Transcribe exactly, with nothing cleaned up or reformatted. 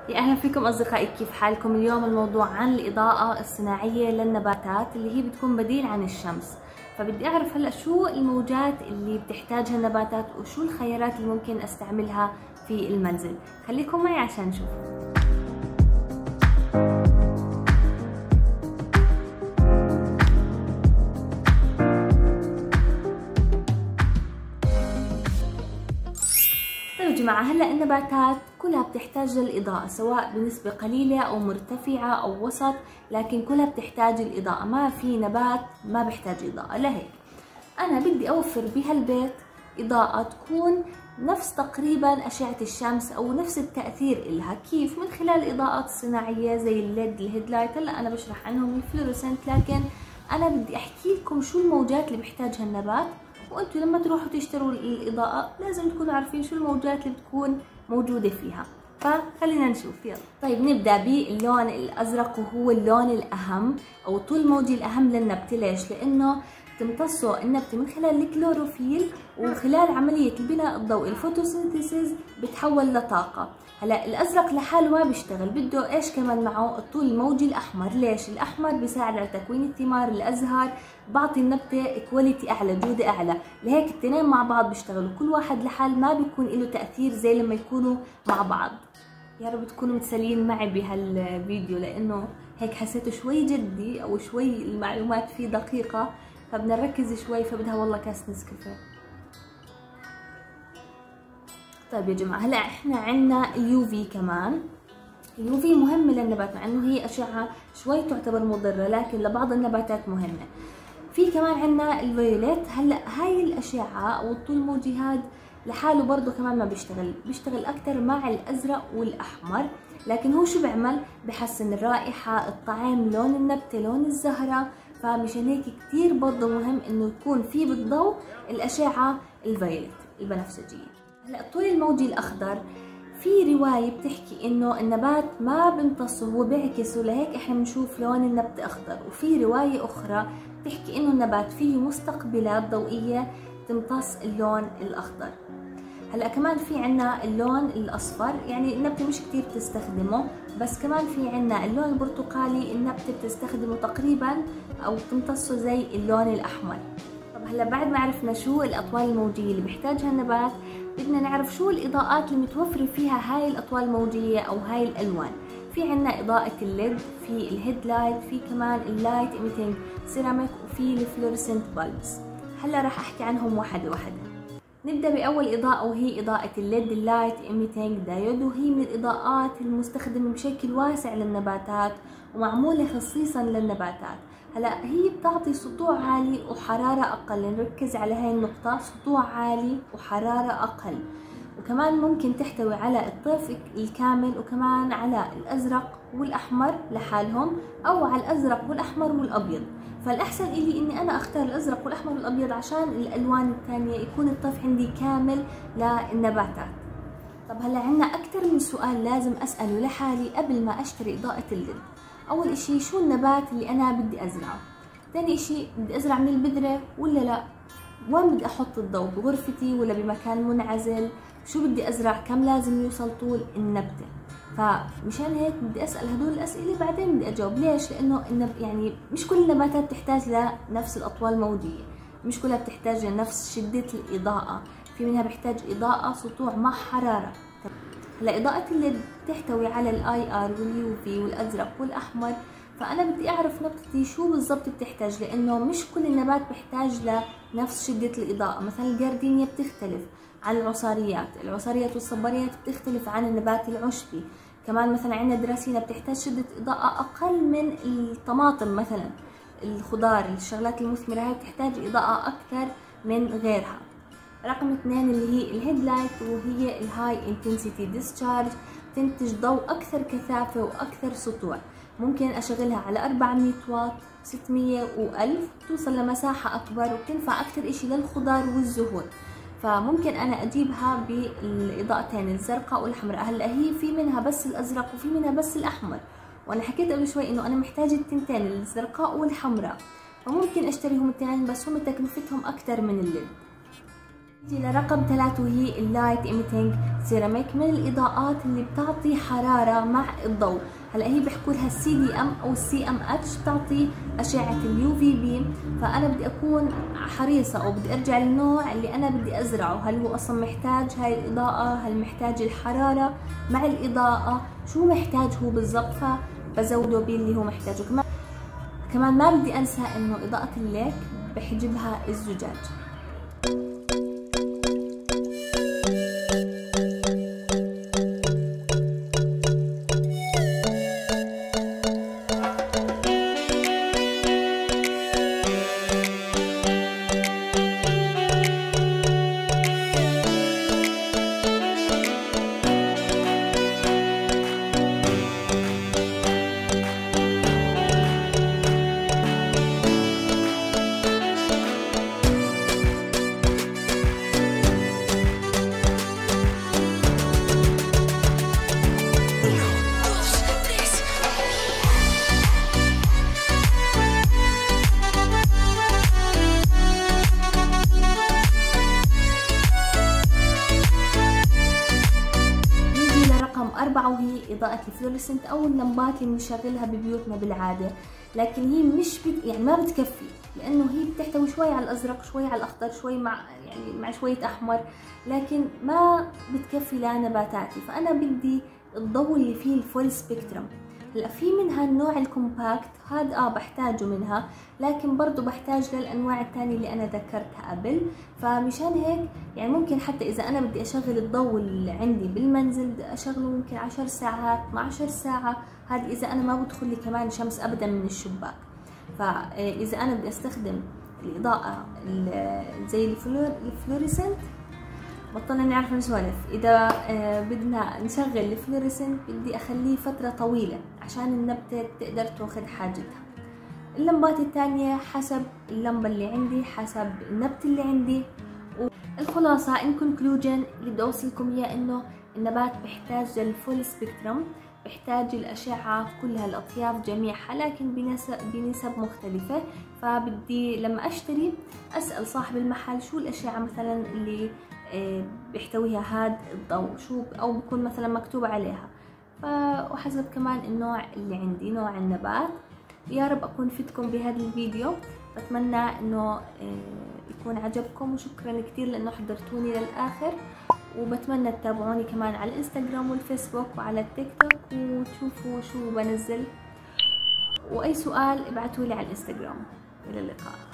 يا أهلا فيكم أصدقائي، كيف حالكم؟ اليوم الموضوع عن الإضاءة الصناعية للنباتات اللي هي بتكون بديل عن الشمس. فبدي أعرف هلأ شو الموجات اللي بتحتاجها النباتات وشو الخيارات اللي ممكن أستعملها في المنزل. خليكم معي عشان نشوف. طيب يا جماعة، هلأ النباتات كلها بتحتاج للإضاءة، سواء بنسبة قليلة أو مرتفعة أو وسط، لكن كلها بتحتاج الإضاءة. ما في نبات ما بيحتاج إضاءة. لهيك أنا بدي أوفر بهالبيت إضاءة تكون نفس تقريبا أشعة الشمس أو نفس التأثير إلها. كيف؟ من خلال الإضاءات الصناعية زي الليد، الهيدلايت. هلا أنا بشرح عنهم الفلورسنت، لكن أنا بدي أحكي لكم شو الموجات اللي بيحتاجها النبات، وانتوا لما تروحوا تشتروا الإضاءة لازم تكونوا عارفين شو الموجات اللي بتكون موجودة فيها. فخلينا نشوف. يلا طيب نبدأ باللون الأزرق، وهو اللون الأهم أو الطول الموجي الأهم للنبتة. ليش؟ لأنه تمتصه النبتة من خلال الكلوروفيل، وخلال عملية البناء الضوئي الفوتوسينثيسيس بتحول لطاقة. هلا الأزرق لحاله ما بيشتغل، بده ايش كمان معه؟ الطول الموجي الأحمر. ليش؟ الأحمر بيساعد على تكوين الثمار، الأزهار، بعطي النبتة كواليتي أعلى، جودة أعلى. لهيك الاثنين مع بعض بيشتغلوا، كل واحد لحال ما بيكون له تأثير زي لما يكونوا مع بعض. يا رب تكونوا متسليين معي بهالفيديو، لأنه هيك حسيته شوي جدي أو شوي المعلومات فيه دقيقة، فبدنا نركز شوي، فبدها والله كاس نسكافيه. طيب يا جماعة، هلا احنا عنا اليو في كمان. اليو في مهمة للنبات، مع انه هي اشعة شوي تعتبر مضرة، لكن لبعض النباتات مهمة. في كمان عنا الفيوليت. هلا هاي الاشعة او الطول الموجي هاد لحاله برضه كمان ما بيشتغل، بيشتغل اكتر مع الازرق والاحمر. لكن هو شو بيعمل؟ بحسن الرائحة، الطعم، لون النبتة، لون الزهرة. فمشان هيك كتير برضه مهم انه يكون في بالضوء الاشعة الفيوليت البنفسجية. هلا الطول الموجي الاخضر، في رواية بتحكي انه النبات ما بيمتصه، هو بيعكسه، لهيك احنا بنشوف لون النبتة اخضر. وفي رواية اخرى بتحكي انه النبات فيه مستقبلات ضوئية تمتص اللون الاخضر. هلا كمان في عنا اللون الاصفر، يعني النبتة مش كتير بتستخدمه، بس كمان في عنا اللون البرتقالي، النبتة بتستخدمه تقريبا او بتمتصه زي اللون الاحمر. طب هلا بعد ما عرفنا شو الاطوال الموجية اللي بيحتاجها النبات، بدنا نعرف شو الاضاءات اللي متوفرة فيها هاي الاطوال الموجية او هاي الالوان. في عنا اضاءة الليد، في الهيدلايت، في كمان اللايت ايميتنج سيراميك، وفي الفلورسنت بلبس. هلا راح احكي عنهم واحدة واحدة. نبدأ بأول إضاءة، وهي إضاءة الليد اللايت ايميتنج دايود، وهي من الإضاءات المستخدمة بشكل واسع للنباتات ومعمولة خصيصا للنباتات. هلا هي بتعطي سطوع عالي وحرارة أقل، نركز على هاي النقطة، سطوع عالي وحرارة أقل. وكمان ممكن تحتوي على الطيف الكامل، وكمان على الأزرق والأحمر لحالهم، أو على الأزرق والأحمر والأبيض. فالأحسن إلي إني أنا أختار الأزرق والأحمر والأبيض عشان الألوان الثانية يكون الطيف عندي كامل للنباتات. طب هلا عنا أكثر من سؤال لازم أسأله لحالي قبل ما أشتري إضاءة الليد. أول إشي، شو النبات اللي أنا بدي أزرعه؟ ثاني إشي، بدي أزرع من البذرة ولا لا؟ وين بدي أحط الضوء؟ بغرفتي ولا بمكان منعزل؟ شو بدي أزرع؟ كم لازم يوصل طول النبتة؟ فمشان هيك بدي أسأل هدول الأسئلة بعدين بدي أجاوب. ليش؟ لأنه النب... يعني مش كل النباتات بتحتاج لنفس الأطوال الموجية، مش كلها بتحتاج لنفس شدة الإضاءة، في منها بيحتاج إضاءة سطوع مع حرارة. هلا إضاءة الليد تحتوي على الاي ار واليو في والأزرق والأحمر. فأنا بدي أعرف نبتتي شو بالضبط بتحتاج، لأنه مش كل النبات بيحتاج لنفس شدة الإضاءة. مثلا الجاردينيا بتختلف عن العصاريات، العصاريات والصباريات بتختلف عن النبات العشبي. كمان مثلا عندنا دراسينا بتحتاج شدة إضاءة أقل من الطماطم، مثلا الخضار، الشغلات المثمرة هاي بتحتاج إضاءة أكثر من غيرها. رقم اثنين اللي هي الهيدلايت، وهي الهاي انتنسيتي ديسشارج، تنتج ضوء أكثر كثافة وأكثر سطوع. ممكن أشغلها على أربعمية واط، ستمية وألف، توصل لمساحة أكبر، وبتنفع أكثر إشي للخضار والزهور. فممكن أنا أجيبها بالإضاءتين الزرقاء والحمراء. هلا هي في منها بس الأزرق وفي منها بس الأحمر، وأنا حكيت قبل شوي إنه أنا محتاجة التنتين الزرقاء والحمراء، فممكن أشتريهم التنين، بس هم تكلفتهم أكثر من الليد. نيجي لرقم ثلاثة وهي اللايت ايميتنج سيراميك، من الاضاءات اللي بتعطي حراره مع الضوء. هلا هي بيحكوا لها السي دي ام او السي ام اتش، بتعطي اشعه اليو في بي. فانا بدي اكون حريصه او بدي ارجع للنوع اللي انا بدي ازرعه، هل هو اصلا محتاج هاي الاضاءه، هل محتاج الحراره مع الاضاءه، شو محتاج هو بالضبط، فبزوده باللي هو محتاجه. كمان كمان ما بدي انسى انه اضاءه الليك بحجبها الزجاج. أربعة وهي إضاءة الفلوريسنت أو اللمبات اللي بنشغلها ببيوتنا بالعادة، لكن هي مش بت... يعني ما بتكفي، لأنه هي بتحتوي شوي على الأزرق، شوي على الأخضر، شوي مع يعني مع شوية أحمر، لكن ما بتكفي لنباتاتي. فأنا بدي الضوء اللي فيه الفول سبيكترم. هلا في منها النوع الكومباكت، هذا اه بحتاجه منها، لكن برضو بحتاج للانواع الثانيه اللي انا ذكرتها قبل. فمشان هيك يعني ممكن حتى اذا انا بدي اشغل الضوء اللي عندي بالمنزل بدي اشغله ممكن عشر ساعات اثنعش ساعه، هذا اذا انا ما بدخل لي كمان شمس ابدا من الشباك. فاذا انا بدي استخدم الاضاءه زي الفلوريسنت بطلنا نعرف نسولف. اذا بدنا نشغل الفلوريسنت بدي اخليه فتره طويله عشان النبته تقدر تاخذ حاجتها. اللمبات الثانيه حسب اللمبه اللي عندي، حسب النبته اللي عندي. الخلاصه ان كونكلوجن اللي بدي اوصلكم اياه انه النبات بيحتاج للفول سبيكترم، بيحتاج الاشعه كلها الاطياف جميعها، لكن بنسب بنسب مختلفه. فبدي لما اشتري اسال صاحب المحل شو الاشعه مثلا اللي بيحتويها هذا الضوء، شو او بكون مثلا مكتوب عليها، وحسب كمان النوع اللي عندي، نوع النبات. يا رب اكون فدتكم بهذا الفيديو، بتمنى انه يكون عجبكم، وشكرا كثير لانه حضرتوني للاخر. وبتمنى تتابعوني كمان على الانستغرام والفيسبوك وعلى التيك توك وتشوفوا شو بنزل، واي سؤال ابعتوا لي على الانستغرام. الى اللقاء.